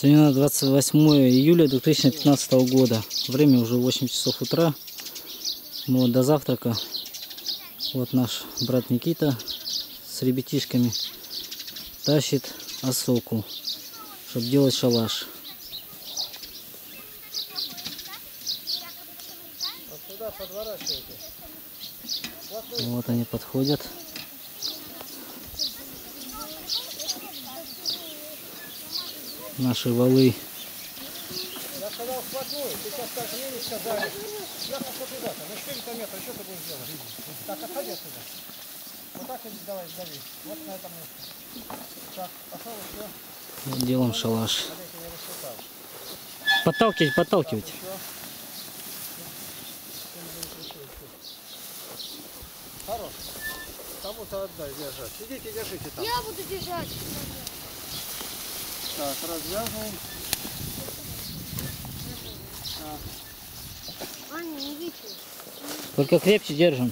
Сегодня 28 июля 2015 года. Время уже 8 часов утра. Мы вот до завтрака. Вот наш брат Никита с ребятишками тащит осоку, чтобы делать шалаш. Вот они подходят. Наши валы. Я сказал вплотную, ты сейчас так мне не сказали. Я пошел туда, на 400 метров, что ты будешь делать? Так, отходи отсюда. Вот так иди, давай, дави. Вот на этом месте. Так, пошел еще. Вот делаем шалаш. Смотрите, я рассчитал. Подталкивать, подталкивать. Так, хорош. Кому-то отдай, держать. Сидите, держите там. Я буду держать. Так, развязываем. Так. Аня, не видишь? Только крепче держим.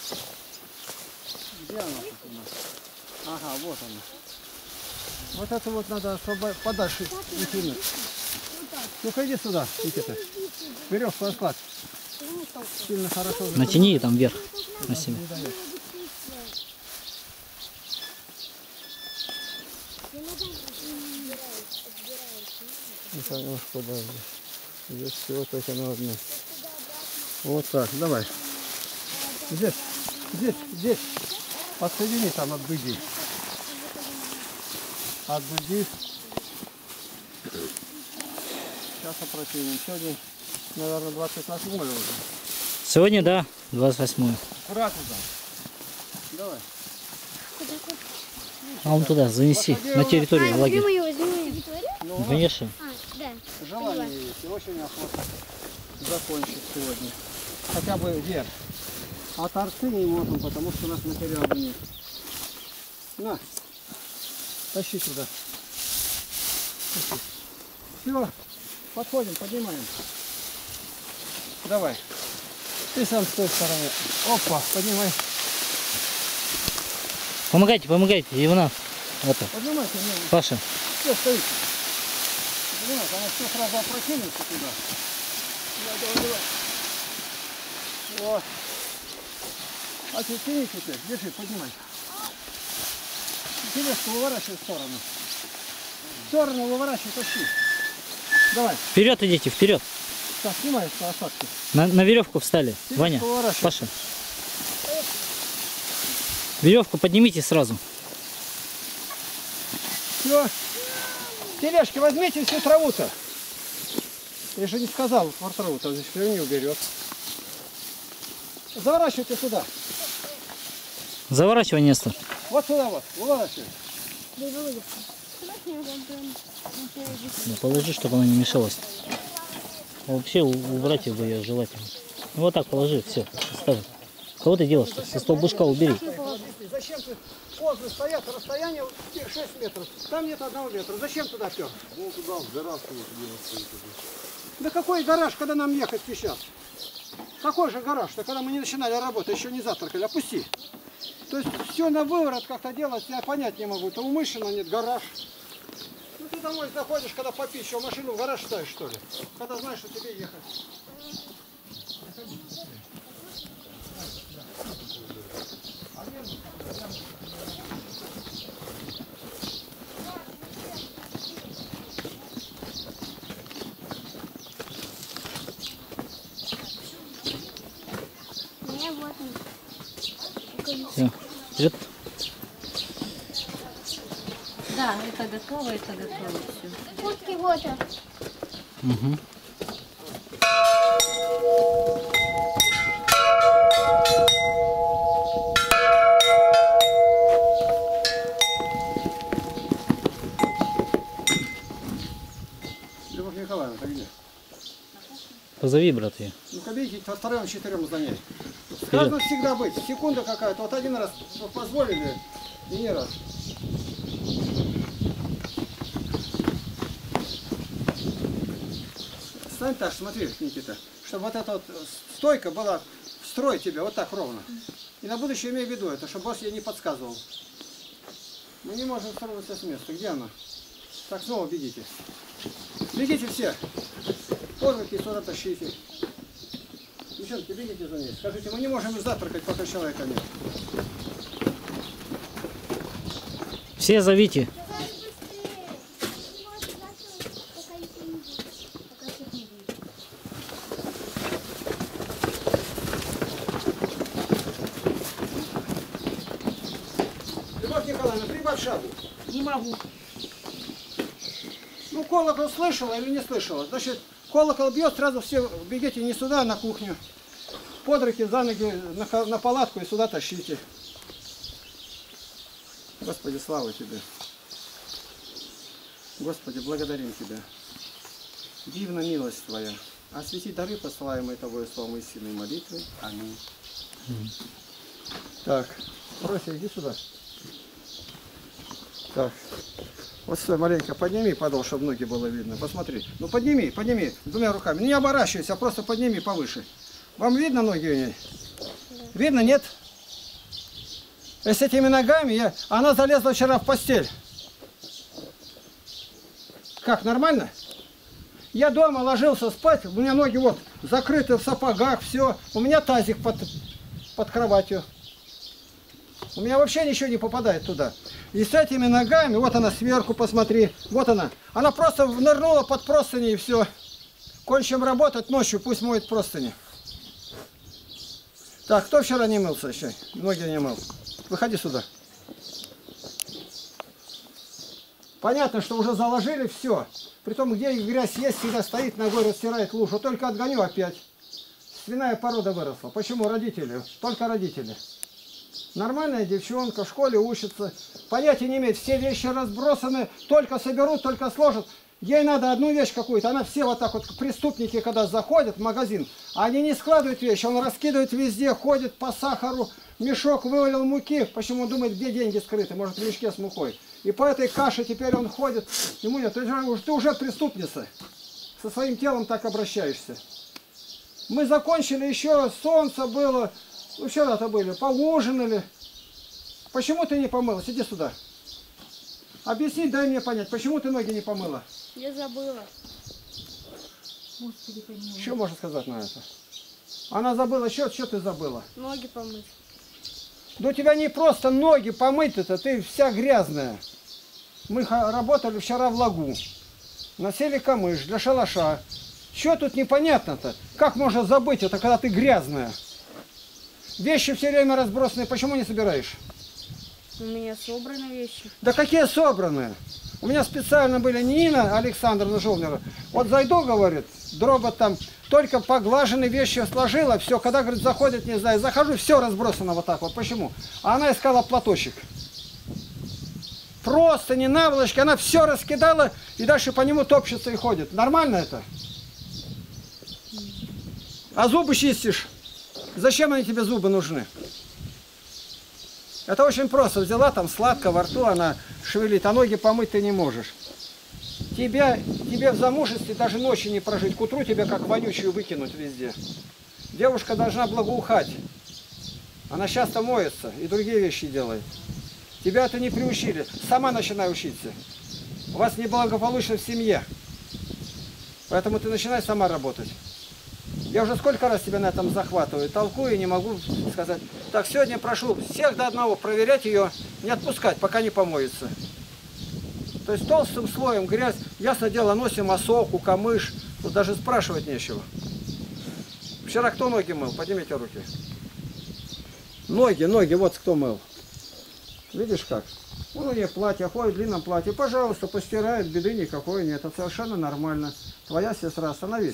Где она тут у нас? Ага, вот она. Вот это вот надо подальше вытянуть. Ну-ка иди сюда, Никита. Веревку раскладь. Сильно хорошо. Натяни там вверх на себя. Немножко, да, здесь всего только на одну. Вот так, давай. Здесь, здесь, здесь. Подсоедини там от дуги. От дуги. Сейчас опротивим. Сегодня, наверное, 28 уже. Сегодня, да, 28. Аккуратно там. Давай. А вон туда, занеси, на территорию лагеря. Возьми его, возьми. Ну, Конечно. Да. желание есть. И очень охотно закончить сегодня. Хотя бы вверх. А торцы не можем, потому что у нас материала нет. На, тащи туда. Все, подходим, поднимаем. Давай. Ты сам с той стороны. Опа, поднимай. Помогайте, помогайте, Ивана. Это, Поднимайся, не, Паша. все стоит. Понимаешь, она все сразу опрокинется туда. Давай, давай, давай. Вот. А ты тяни теперь, держи, поднимай. Тележку выворачивай в сторону. В сторону выворачивай, тащи. Давай. Вперед идите, вперед. Так, снимай с осадки. На веревку встали. Тележку Ваня, выворачивай. Паша. Веревку поднимите сразу. Все. Тележки возьмите всю траву-то. Я же не сказал, про траву-то здесь не уберет. Заворачивайте сюда. Заворачивай, Нестор. Вот сюда вот. Выворачивай. Ну, положи, чтобы она не мешалась. А вообще убрать его я желательно. Ну, вот так положи, все, оставь. Кого ты делаешь? Со столбушка убери. Зачем ты? Козлы стоят, расстояние 6 метров. Там нет 1 метра. Зачем туда пер? Ну туда, в гараж, где стоит. Да какой гараж, когда нам ехать сейчас? Какой же гараж-то, когда мы не начинали работать, еще не завтракали? Опусти. То есть все на выворот как-то делать, я понять не могу. То умышленно нет, гараж. Ну ты домой заходишь, когда попить, что машину в гараж ставишь, что ли? Когда знаешь, что тебе ехать. Не, вот он. Все. Вперед. Да, это готово, все. Куртки вот он. Угу. Любовь Николаевна, ты где? Позови, брат, ее. Ну-ка, видите, по 2-4 за ней. Сказано всегда быть. Секунда какая-то. Вот один раз позволили, и не раз. Стань так, смотри, Никита, чтобы вот эта вот стойка была в строй тебе, вот так ровно. И на будущее имей в виду это, чтобы босс ей не подсказывал. Мы не можем сорваться с места. Где она? Так, снова бегите. Бегите все. Подруги сюда тащите. Девчонки, бегите за ней. Скажите, мы не можем завтракать, пока человека нет. Все зовите. Любовь Николаевна, прибавь шагу. Не могу. Ну, колокол слышала или не слышала? Значит, колокол бьет, сразу все бегите не сюда, а на кухню. Под руки, за ноги, на палатку и сюда тащите. Господи, слава Тебе. Господи, благодарим Тебя. Дивна милость Твоя. Освети дары, посылаемые Тобой словом истинной молитвы. Аминь. Так, Прося, иди сюда. Так. Вот стой, маленько подними подол, чтобы ноги было видно. Посмотри. Ну подними, подними двумя руками. Не оборачивайся, а просто подними повыше. Вам видно ноги у нее? Видно, нет? И с этими ногами она залезла вчера в постель. Как, нормально? Я дома ложился спать, у меня ноги вот закрыты в сапогах, все. У меня тазик под кроватью. У меня вообще ничего не попадает туда. И с этими ногами, вот она сверху, посмотри, вот она. Она просто нырнула под простыни и все. Кончим работать ночью, пусть моет простыни. Так, кто вчера не мылся еще? Ноги не мыл. Выходи сюда. Понятно, что уже заложили все. Притом, где грязь есть, всегда стоит, ногой растирает лужу. Только отгоню опять. Свиная порода выросла. Почему? Родители. Только родители. Нормальная девчонка, в школе учится. Понятия не имеет. Все вещи разбросаны. Только соберут, только сложат. Ей надо одну вещь какую-то. Она все вот так вот, преступники, когда заходят в магазин, они не складывают вещи. Он раскидывает везде, ходит по сахару. Мешок вывалил муки. Почему он думает, где деньги скрыты? Может, в мешке с мукой. И по этой каше теперь он ходит. Ему нет, ты уже преступница. Со своим телом так обращаешься. Мы закончили, еще солнце было. Ну, вчера-то были, поужинали. Почему ты не помылась? Иди сюда. Объясни, дай мне понять, почему ты ноги не помыла? Я забыла. Господи, помилуй. Что можно сказать на это? Она забыла, что ты забыла? Ноги помыть. Да у тебя не просто ноги помыть-то, ты вся грязная. Мы работали вчера в лагу. Насели камыш для шалаша. Что тут непонятно-то? Как можно забыть это, когда ты грязная? Вещи все время разбросаны, почему не собираешь? У меня собраны вещи. Да какие собранные? У меня специально были Нина Александровна Жолнера. Вот зайду, говорит, дроба там, только поглаженные вещи сложила, все, когда, говорит, заходит, не знаю, захожу, все разбросано вот так вот. Почему? А она искала платочек. Просто не наволочки, она все раскидала и дальше по нему топчется и ходит. Нормально это? А зубы чистишь? Зачем они тебе зубы нужны? Это очень просто. Взяла там сладко во рту, она шевелит, а ноги помыть ты не можешь. Тебе в замужестве даже ночи не прожить. К утру тебя как вонючую выкинуть везде. Девушка должна благоухать. Она часто моется и другие вещи делает. Тебя это не приучили. Сама начинай учиться. У вас неблагополучно в семье. Поэтому ты начинай сама работать. Я уже сколько раз тебя на этом захватываю, толкую и не могу сказать. Так, сегодня прошу всех до одного проверять ее, не отпускать, пока не помоется. То есть толстым слоем грязь, ясно дело, носим осоку, камыш, тут даже спрашивать нечего. Вчера кто ноги мыл? Поднимите руки. Ноги, вот кто мыл. Видишь как? Он у нее платье, ходит в длинном платье. Пожалуйста, постирает, беды никакой нет. Это совершенно нормально. Твоя сестра, остановись.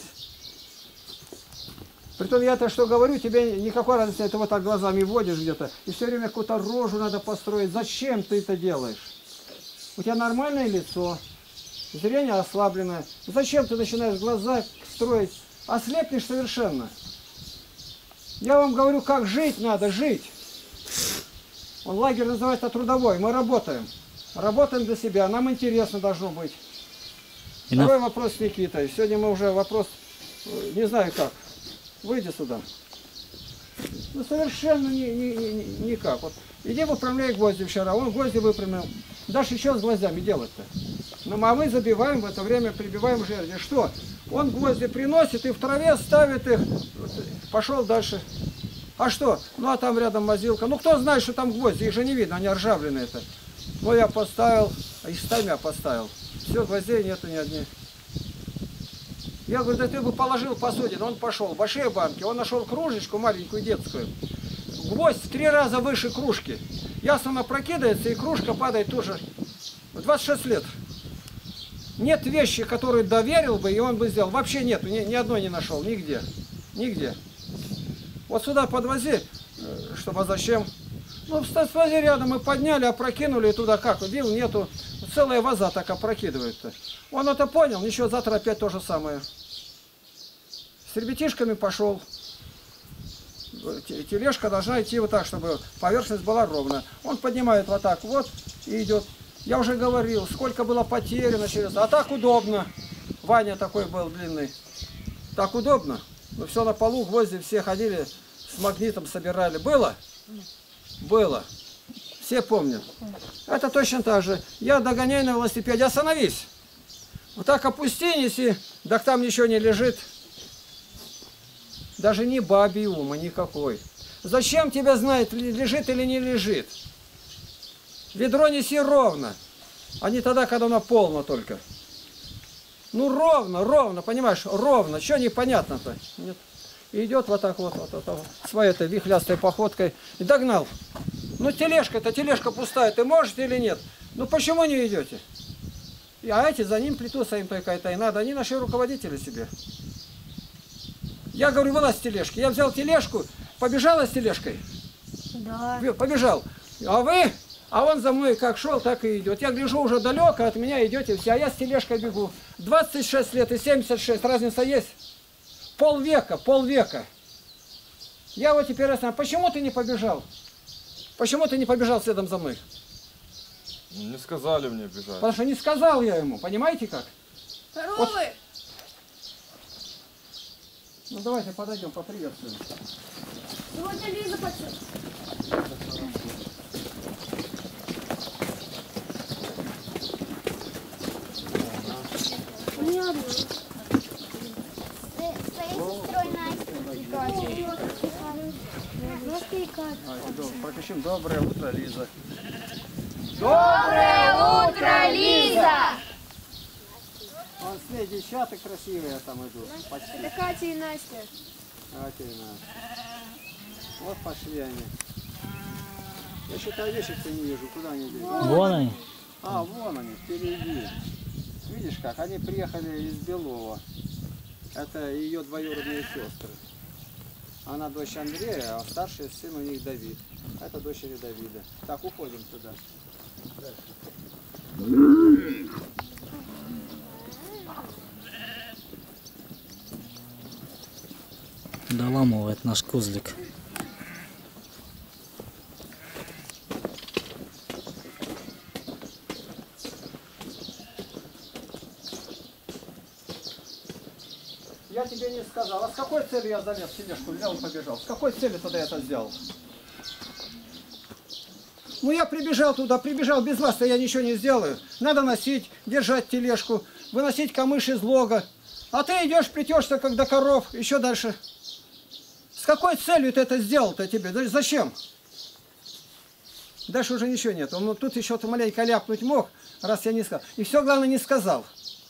Притом я-то что говорю, тебе никакой разницы, ты вот так глазами водишь где-то, и все время какую-то рожу надо построить. Зачем ты это делаешь? У тебя нормальное лицо, зрение ослабленное. Зачем ты начинаешь глаза строить? Ослепнешь совершенно. Я вам говорю, как жить надо, жить. Он лагерь называется трудовой, мы работаем. Работаем для себя, нам интересно должно быть. Второй вопрос с Никитой. Сегодня мы уже вопрос, не знаю как. Выйди сюда. Ну, совершенно никак. Вот. Иди выпрямляй гвозди вчера. Он гвозди выпрямил. Дальше еще с гвоздями делать-то. Но мы забиваем, в это время прибиваем жерди. Что? Он гвозди приносит и в траве ставит их. Пошел дальше. А что? Ну а там рядом мазилка. Ну кто знает, что там гвозди? Их же не видно, они ржавленные это. Ну я поставил, и стамя поставил. Все, гвоздей нету ни одних. Я говорю, да ты бы положил посудину. Он пошел. Большие банки. Он нашел кружечку маленькую детскую. Гвоздь в 3 раза выше кружки. Ясно, она прокидывается, и кружка падает тоже. 26 лет. Нет вещи, которую доверил бы, и он бы сделал. Вообще нету, ни одной не нашел, нигде. Нигде. Вот сюда подвози, чтобы а зачем? Ну, подвози рядом, мы подняли, опрокинули туда, как, вил нету. Целая ваза так опрокидывает-то. Он это понял, ничего, завтра опять то же самое. С ребятишками пошел. Тележка должна идти вот так, чтобы поверхность была ровная. Он поднимает вот так вот и идет. Я уже говорил, сколько было потеряно через... А так удобно. Ваня такой был длинный. Так удобно. Ну все на полу, гвозди все ходили, с магнитом собирали. Было? Было. Все помнят. Это точно так же. Я догоняю на велосипеде. Остановись. Вот так опусти, неси. Так там ничего не лежит. Даже не бабий ума никакой. Зачем тебя знает, лежит или не лежит? Ведро неси ровно, а не тогда, когда оно полно только. Ну ровно, ровно, понимаешь, ровно. Что непонятно-то? Нет. И идет вот так вот, своей этой вихлястой походкой. И догнал. Ну тележка-то, тележка пустая, ты можешь или нет? Ну почему не идете? А эти за ним плетутся, им только это и надо. Они наши руководители себе. Я говорю, вылазь с тележки. Я взял тележку, побежала с тележкой. Да. Побежал. А вы? А он за мной как шел, так и идет. Я гляжу, уже далеко от меня идете все, а я с тележкой бегу. 26 лет и 76, разница есть? Полвека, полвека. Я вот теперь знаю, почему ты не побежал? Почему ты не побежал следом за мной? Не сказали мне бежать. Потому что не сказал я ему, понимаете как? Коровы! Вот. Ну давайте подойдем, поприветствуем. Сегодня Лиза почему? Пропишем. Доброе утро, Лиза. Доброе утро, Лиза! Вон с ней девчата красивые там идут. Это Катя и Настя. Катя и Настя. Вот пошли они. Я что-то овечек-то не вижу. Куда они идут? Вон они. А, вон они, впереди. Видишь как? Они приехали из Белова. Это ее двоюродные сестры. Она дочь Андрея, а старший сын у них Давид. Это дочери Давида. Так, уходим туда. Доламывает наш козлик. Я тебе не сказал. А с какой целью я залез в тележку, взял и побежал? С какой целью тогда я это сделал? Ну я прибежал туда, прибежал без вас-то я ничего не сделаю. Надо носить, держать тележку, выносить камыш из лога. А ты идешь, плетешься, как до коров, еще дальше. С какой целью ты это сделал-то тебе? Зачем? Дальше уже ничего нет. Он тут еще маленько ляпнуть мог, раз я не сказал. И все, главное, не сказал.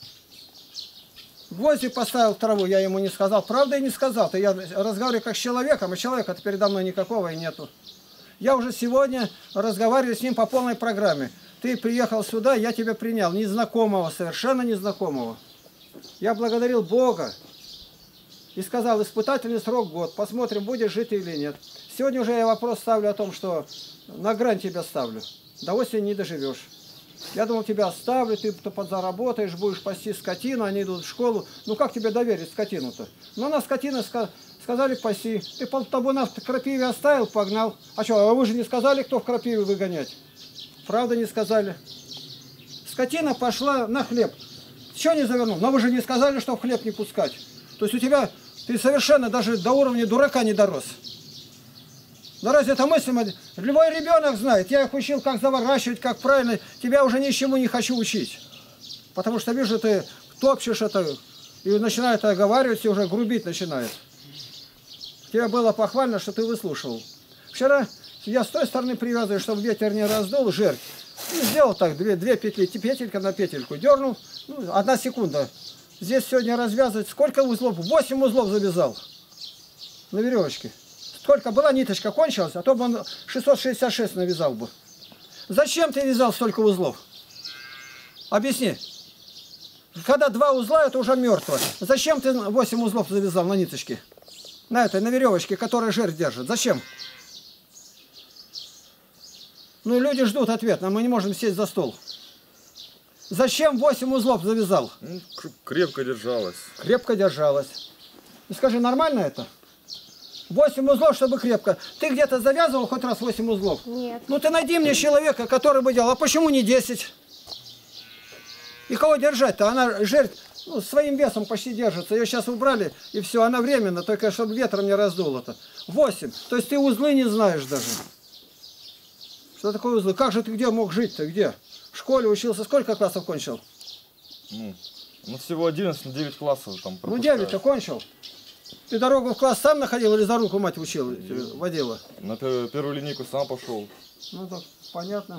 Гвозди поставил в траву, я ему не сказал. Правда, я не сказал-то. Я разговариваю как с человеком, а человека-то передо мной никакого и нету. Я уже сегодня разговариваю с ним по полной программе. Ты приехал сюда, я тебя принял. Незнакомого, совершенно незнакомого. Я благодарил Бога. И сказал, испытательный срок год. Посмотрим, будешь жить или нет. Сегодня уже я вопрос ставлю о том, что на грань тебя ставлю. До осени не доживешь. Я думал, тебя оставлю, ты подзаработаешь, будешь пасти скотину, они идут в школу. Ну как тебе доверить скотину-то? Ну на скотину сказали паси. Ты тобой нас в крапиве оставил, погнал. А что, а вы же не сказали, кто в крапиве выгонять? Правда не сказали. Скотина пошла на хлеб. Чего не завернул? Но вы же не сказали, что в хлеб не пускать. То есть у тебя, ты совершенно даже до уровня дурака не дорос. Но разве это мыслимо? Любой ребенок знает. Я их учил, как заворачивать, как правильно. Тебя уже ни чему не хочу учить. Потому что вижу, ты топчешь это и начинает оговаривать, и уже грубить начинает. Тебе было похвально, что ты выслушивал. Вчера я с той стороны привязываю, чтобы ветер не раздул жердь. И сделал так, две петли, петелька на петельку. Дернул, 1 секунда. Здесь сегодня развязывать сколько узлов? 8 узлов завязал на веревочке. Сколько была ниточка кончилась, а то бы он 666 навязал бы. Зачем ты вязал столько узлов? Объясни. Когда 2 узла, это уже мертво. Зачем ты 8 узлов завязал на ниточке? На веревочке, которая жердь держит. Зачем? Ну, люди ждут ответ, но мы не можем сесть за стол. Зачем 8 узлов завязал? Ну, крепко держалась. Крепко держалась. И скажи, нормально это? 8 узлов, чтобы крепко. Ты где-то завязывал хоть раз 8 узлов? Нет. Ну, ты найди мне человека, который бы делал. А почему не 10? И кого держать-то? Она жердь своим весом почти держится. Ее сейчас убрали, и все, она временно, только чтобы ветром не раздуло-то. 8. То есть ты узлы не знаешь даже. Что такое узлы? Как же ты где мог жить-то? Где? В школе учился. Сколько классов кончил? Ну всего 11 на 9 классов там Ну, пропускаешь. 9-то кончил. Ты дорогу в класс сам находил или за руку мать учил, водила? На первую линейку сам пошел. Ну, так, понятно.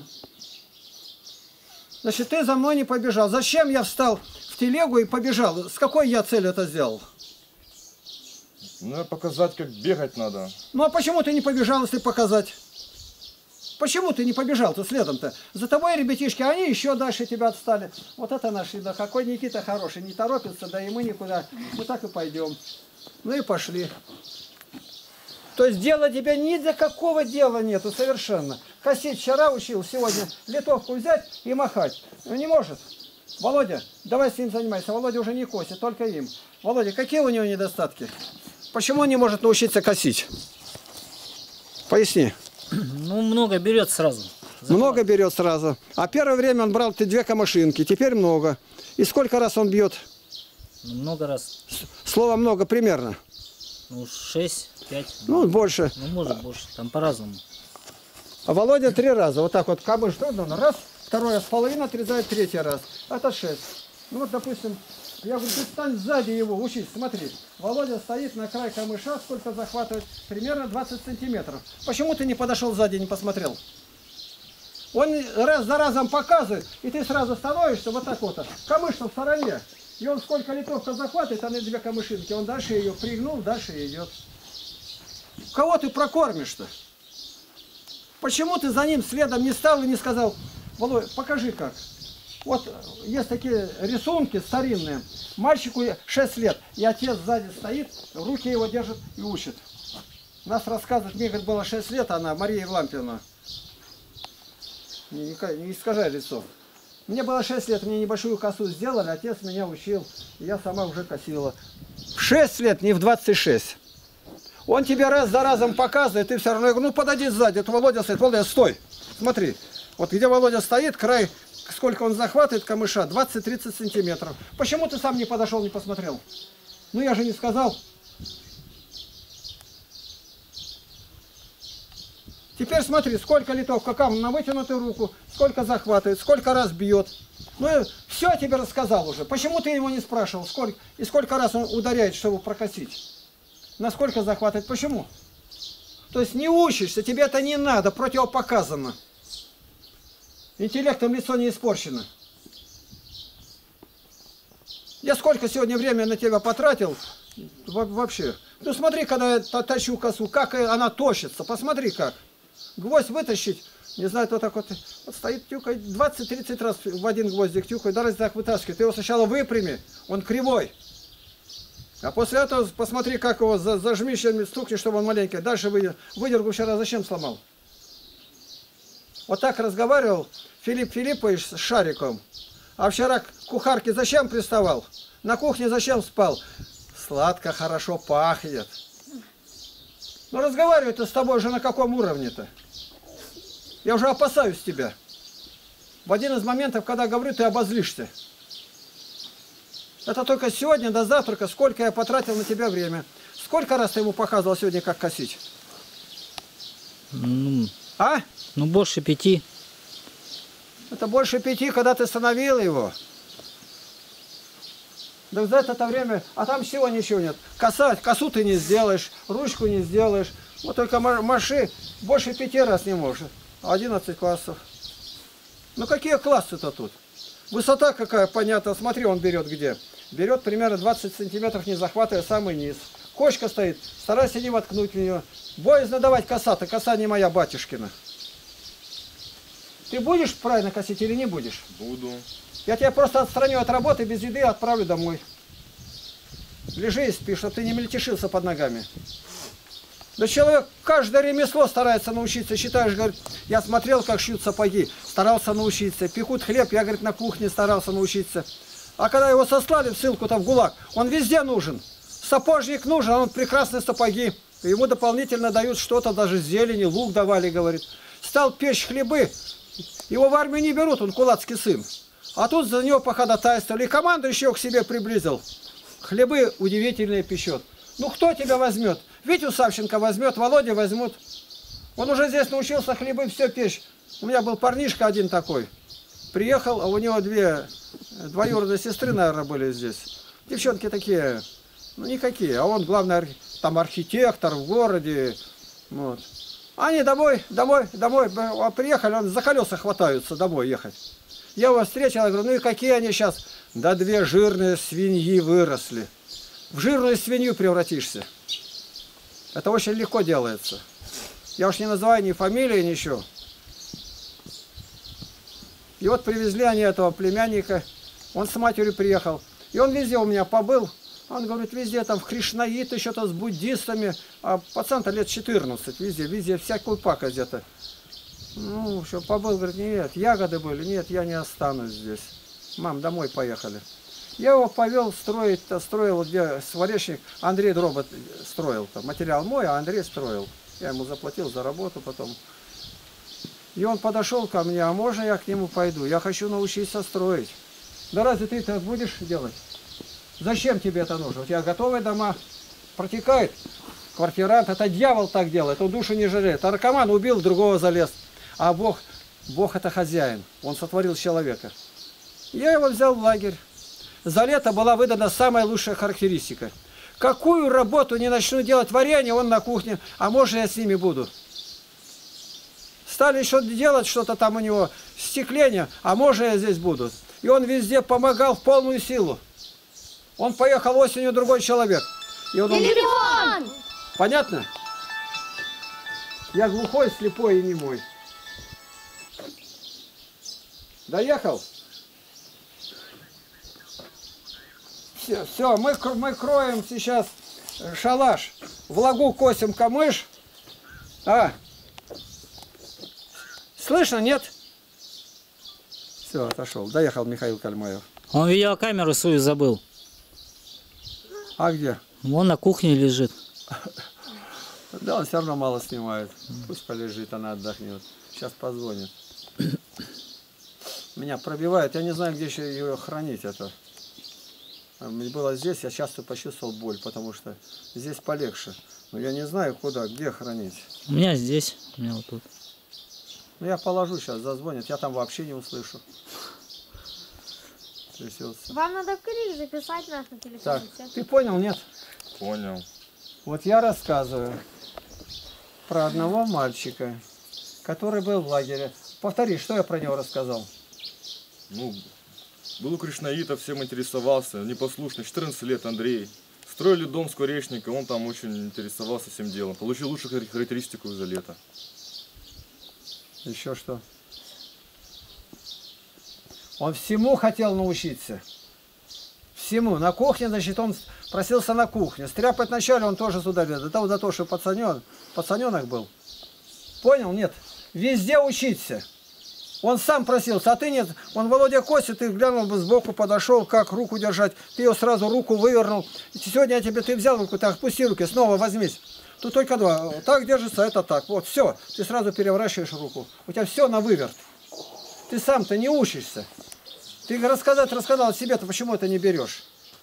Значит, ты за мной не побежал. Зачем я встал в телегу и побежал? С какой я целью это сделал? Ну, показать, как бегать надо. Ну, а почему ты не побежал, если показать? Почему ты не побежал-то следом-то? За тобой ребятишки, они еще дальше тебя отстали. Вот это наш еда. Какой Никита хороший. Не торопится, да и мы никуда. Мы так и пойдем. Ну и пошли. То есть дела тебе ни до какого дела нету совершенно. Косить вчера учил, сегодня литовку взять и махать. Ну, не может. Володя, давай с ним занимайся. Володя уже не косит, только им. Володя, какие у него недостатки? Почему он не может научиться косить? Поясни. Ну, много берет сразу. Много берет сразу. А первое время он брал 2 камышинки, теперь много. И сколько раз он бьет? Много раз. Слово много примерно. Ну, 6, 5. Ну, больше. Ну, может больше. Там по-разному. А Володя 3 раза. Вот так вот камыш трудно. Раз, второй раз половина отрезает, 3-й раз. Это 6. Ну вот, допустим, я говорю, ты стань сзади его, учись, смотри. Володя стоит на край камыша, сколько захватывает? Примерно 20 сантиметров. Почему ты не подошел сзади, не посмотрел? Он раз за разом показывает, и ты сразу становишься вот так вот. Камыш в стороне. И он сколько литовка захватывает, а на 2 камышинки. Он дальше ее пригнул, дальше идет. Кого ты прокормишь-то? Почему ты за ним следом не стал и не сказал, Володя, покажи как. Вот есть такие рисунки старинные. Мальчику 6 лет, и отец сзади стоит, руки его держат и учит. Нас рассказывает, мне говорит, было 6 лет, она, Мария Евлампиевна. Не искажай лицо. Мне было 6 лет, мне небольшую косу сделали, отец меня учил, и я сама уже косила. В 6 лет, не в 26. Он тебе раз за разом показывает, ты все равно, я говорю, ну подойди сзади, это Володя стоит. Володя, стой, смотри. Вот где Володя стоит, край, сколько он захватывает камыша, 20-30 сантиметров. Почему ты сам не подошел, не посмотрел? Ну я же не сказал. Теперь смотри, сколько литовка камня на вытянутую руку, сколько захватывает, сколько раз бьет. Ну, все я тебе рассказал уже. Почему ты его не спрашивал, сколько, и сколько раз он ударяет, чтобы прокосить? Насколько захватывает? Почему? То есть не учишься, тебе это не надо, противопоказано. Интеллектом лицо не испорчено. Я сколько сегодня времени на тебя потратил, вообще. Ну смотри, когда я точу косу, как она тощится, посмотри как. Гвоздь вытащить, не знаю, вот так вот стоит, тюкает, 20-30 раз в один гвоздик тюкает, даже так вытаскивает. Ты его сначала выпрями, он кривой. А после этого посмотри, как его зажми, стукни, чтобы он маленький. Дальше выдергу вчера зачем сломал? Вот так разговаривал Филипп Филиппович с Шариком. А вчера к кухарке зачем приставал? На кухне зачем спал? Сладко, хорошо пахнет. Ну разговариваю-то с тобой уже на каком уровне-то? Я уже опасаюсь тебя. В один из моментов, когда говорю, ты обозлишься. Это только сегодня до завтрака, сколько я потратил на тебя время. Сколько раз ты ему показывал сегодня, как косить? А? Ну, больше 5. Это больше 5, когда ты остановил его. Да за это время, а там всего ничего нет. Косу ты не сделаешь, ручку не сделаешь. Вот только маши больше 5 раз не можешь. 11 классов. Ну какие классы-то тут? Высота какая, понятно. Смотри, он берет где. Берет примерно 20 сантиметров, не захватывая самый низ. Кочка стоит, старайся не воткнуть в нее. Боязно давать коса-то, коса не моя, батюшкина. Ты будешь правильно косить или не будешь? Буду. Я тебя просто отстраню от работы, без еды отправлю домой. Лежи и спи, чтобы ты не мельтешился под ногами. Да человек каждое ремесло старается научиться. Считаешь, говорит, я смотрел, как шьют сапоги, старался научиться. Пекут хлеб, я, говорит, на кухне старался научиться. А когда его сослали в ссылку-то в ГУЛАГ, он везде нужен. Сапожник нужен, он прекрасные сапоги. Ему дополнительно дают что-то, даже зелени, лук давали, говорит. Стал печь хлебы, его в армию не берут, он кулацкий сын. А тут за него походатайствовали, и команду еще к себе приблизил. Хлебы удивительные печет. Ну кто тебя возьмет? Витю Савченко возьмет, Володя возьмут. Он уже здесь научился хлебы все печь. У меня был парнишка один такой. Приехал, а у него двоюродные сестры, наверное, были здесь. Девчонки такие, ну никакие. А он, главный, там архитектор в городе. Вот. Они домой, приехали, он за колеса хватаются домой ехать. Я его встретил, я говорю, ну и какие они сейчас? Да 2 жирные свиньи выросли. В жирную свинью превратишься. Это очень легко делается. Я уж не называю ни фамилии, ничего. И вот привезли они этого племянника. Он с матерью приехал. И он везде у меня побыл. Он говорит, везде там в Кришнаит, что-то с буддистами. А пацан-то лет 14. Везде всякую пакость где-то. Ну, что побыл, говорит, нет, ягоды были, нет, я не останусь здесь. Мам, домой поехали. Я его повел строил, где сваречник, Андрей Дробот строил-то. Материал мой, а Андрей строил. Я ему заплатил за работу потом. И он подошел ко мне, а можно я к нему пойду? Я хочу научиться строить. Да разве ты это будешь делать? Зачем тебе это нужно? У тебя готовые дома протекают. Квартирант, это дьявол так делает, он душу не жалеет. Наркоман убил, другого залез. А Бог это хозяин, он сотворил человека. Я его взял в лагерь. За лето была выдана самая лучшая характеристика. Какую работу не начну делать варенье, он на кухне, а может я с ними буду. Стали еще делать что-то там у него, стекление, а может я здесь буду. И он везде помогал в полную силу. Он поехал осенью, другой человек. И он... Телефон! Понятно? Я глухой, слепой и немой. Доехал? Все, мы кроем сейчас шалаш. В лагу косим камыш. Слышно, нет? Все, отошел. Доехал Михаил Кальмаев. Он видеокамеру свою забыл. А где? Вон на кухне лежит. Да, он все равно мало снимает. Пусть полежит, она отдохнет. Сейчас позвонит. Меня пробивает. Я не знаю, где еще ее хранить. Это было здесь, я часто почувствовал боль, потому что здесь полегче. Но я не знаю, куда, где хранить. У меня здесь, у меня вот тут. Ну, я положу сейчас, зазвонит. Я там вообще не услышу. Трясется. Вам надо в книгу записать наш на телефон. Так, ты понял, нет? Понял. Вот я рассказываю про одного мальчика, который был в лагере. Повтори, что я про него рассказал? Ну, был у Кришнаита, всем интересовался, непослушный, 14 лет Андрей. Строили дом скворечника, он там очень интересовался всем делом. Получил лучшую характеристику за лето. Еще что? Он всему хотел научиться. Всему. На кухне, значит, он просился на кухню. Стряпать вначале он тоже сюда лез. Это за то, что пацаненок был. Понял? Нет. Везде учиться. Он сам просился, а ты нет. Он Володя косит, ты глянул бы сбоку, подошел, как руку держать. Ты ее сразу руку вывернул. Сегодня ты взял руку, так, отпусти руки, снова возьмись. Тут только два. Так держится, это так. Вот, все. Ты сразу переворачиваешь руку. У тебя все на выверт. Ты сам-то не учишься. Ты рассказал себе-то, почему это не берешь?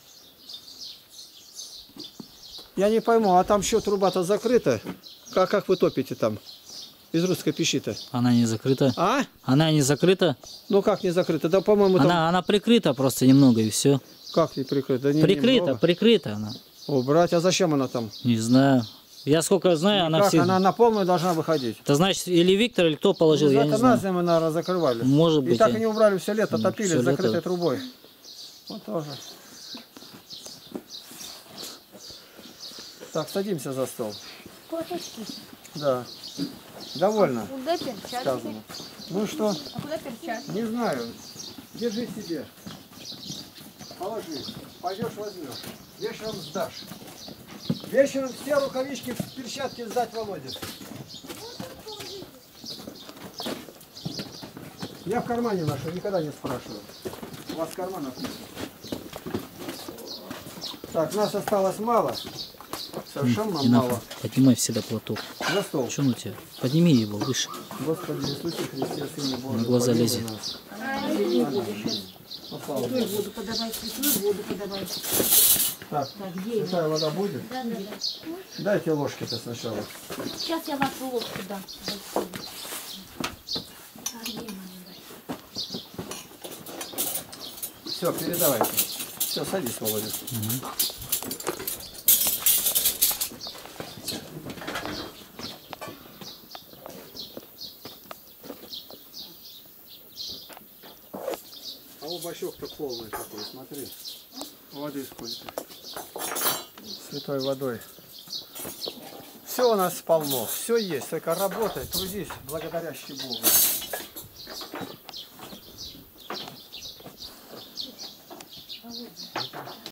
Я не пойму, а там еще труба-то закрыта. Как вы топите там? Из русской пищи-то. Она не закрыта. А? Она не закрыта. Ну как не закрыта? Да, по-моему, там... Она прикрыта просто немного и все. Как не прикрыта? Да не, Прикрыта, немного. прикрыта она. Убрать, а зачем она там? Не знаю. Я сколько знаю, она Как все... она на полную должна выходить? Это значит, или Виктор, или кто положил, я не Это знаю. нас мы, наверное, закрывали. Может И быть. так я- и не убрали все лето, топили всё с закрытой лето. трубой. Вот тоже. Так, садимся за стол. Кошечки. Да. Довольно Куда перчатки? сказано. Ну что, А куда перчатки? не знаю. Держи себе. Положи. Пойдешь, возьмешь. Вечером сдашь. Вечером все рукавички, перчатки сдать Володе. Я в кармане ношу, никогда не спрашиваю. У вас в карманах нет. Так, нас осталось мало. Совершенно Не мало. надо. Поднимай всегда платок. За стол. Что у тебя? Подними его выше. Господи Иисусе Христе, Сыне Божий, На глаза помилуй лезет. нас. Воду подавай, воду подавай. Так, где какая вода будет? Дайте ложки-то сначала. Сейчас я вашу ложку дам. Все, передавайте. Все, садись, Володя. А у бачок-то полный такой, смотри. Воды сколько. Святой водой. Все у нас полно, все есть, только работай, трудись, благодарящий Богу.